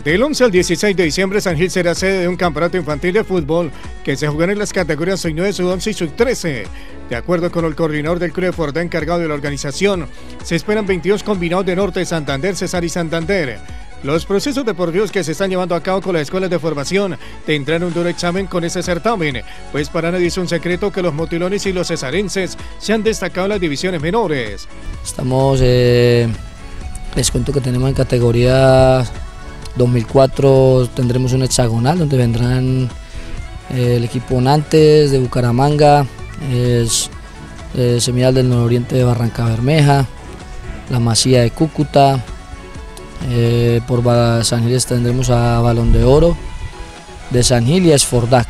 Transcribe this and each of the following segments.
Del 11 al 16 de diciembre, San Gil será sede de un campeonato infantil de fútbol que se jugará en las categorías sub-9, sub-11 y sub-13. De acuerdo con el coordinador del Club de Fordá encargado de la organización, se esperan 22 combinados de Norte, Santander, Cesar y Santander. Los procesos deportivos que se están llevando a cabo con las escuelas de formación tendrán un duro examen con ese certamen, pues para nadie es un secreto que los motilones y los cesarenses se han destacado en las divisiones menores. Estamos, les cuento que tenemos en categoría 2004, tendremos un hexagonal donde vendrán el equipo Nantes de Bucaramanga, Semillal del Nororiente de Barrancabermeja, La Masía de Cúcuta. Por San Gil tendremos a Balón de Oro de San Gil y a Esfordac.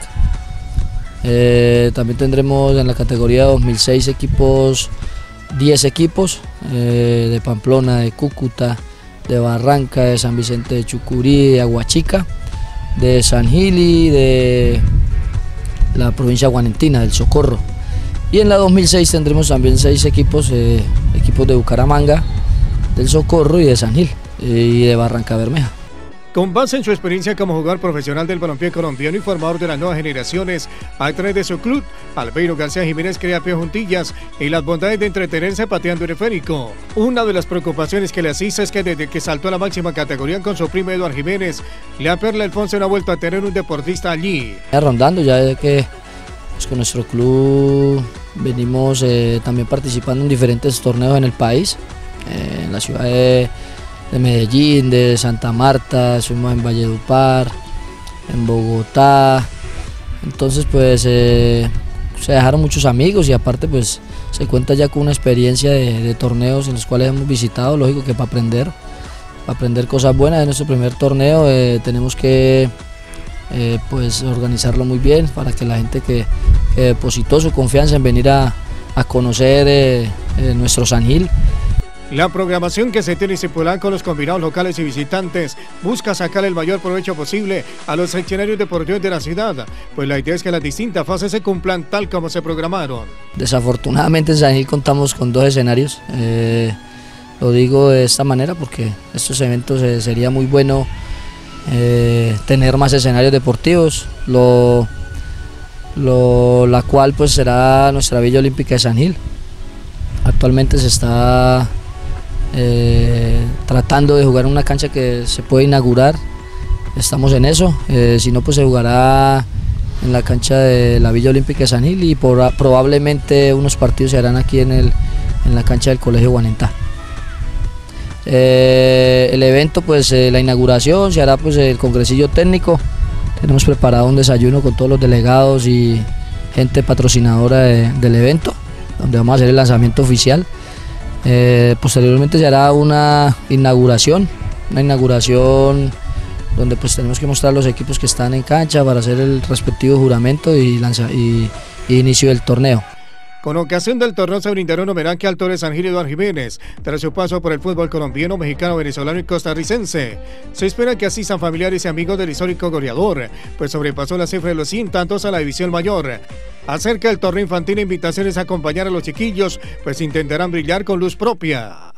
También tendremos en la categoría 2006 equipos, 10 equipos de Pamplona, de Cúcuta, de Barranca, de San Vicente de Chucurí, de Aguachica, de San Gil y de la provincia guanentina, del Socorro. Y en la 2006 tendremos también 6 equipos, equipos de Bucaramanga, del Socorro y de San Gil y de Barrancabermeja. Con base en su experiencia como jugador profesional del balompié colombiano y formador de las nuevas generaciones, a través de su club, Albeiro García Jiménez crea pie juntillas y las bondades de entretenerse pateando el esférico. Una de las preocupaciones que le asiste es que desde que saltó a la máxima categoría con su primo Eduardo Jiménez, Lea Perla Alfonso no ha vuelto a tener un deportista allí. Rondando ya de que pues, con nuestro club venimos también participando en diferentes torneos en el país, en la ciudad de Medellín, de Santa Marta, estuvimos en Valledupar, en Bogotá. Entonces pues se dejaron muchos amigos y aparte pues se cuenta ya con una experiencia de torneos en los cuales hemos visitado, lógico que para aprender cosas buenas. En nuestro primer torneo tenemos que pues organizarlo muy bien para que la gente que depositó su confianza en venir a conocer nuestro San Gil. La programación que se tiene estipulada con los combinados locales y visitantes busca sacar el mayor provecho posible a los escenarios deportivos de la ciudad, pues la idea es que las distintas fases se cumplan tal como se programaron. Desafortunadamente en San Gil contamos con 2 escenarios, lo digo de esta manera porque estos eventos sería muy bueno tener más escenarios deportivos, la cual pues será nuestra Villa Olímpica de San Gil. Actualmente se está tratando de jugar en una cancha que se puede inaugurar, estamos en eso, si no pues se jugará en la cancha de la Villa Olímpica de San Gil y probablemente unos partidos se harán aquí en la cancha del Colegio Guanentá. El evento pues la inauguración se hará pues el congresillo técnico, tenemos preparado un desayuno con todos los delegados y gente patrocinadora del evento, donde vamos a hacer el lanzamiento oficial. Posteriormente se hará una inauguración donde pues tenemos que mostrar los equipos que están en cancha para hacer el respectivo juramento y inicio del torneo. Con ocasión del torneo se brindará un homenaje al Torre San Gil Eduardo Jiménez tras su paso por el fútbol colombiano, mexicano, venezolano y costarricense. Se espera que asistan familiares y amigos del histórico goleador, pues sobrepasó la cifra de los 100 tantos a la división mayor. Acerca del torneo infantil, invitaciones a acompañar a los chiquillos, pues intentarán brillar con luz propia.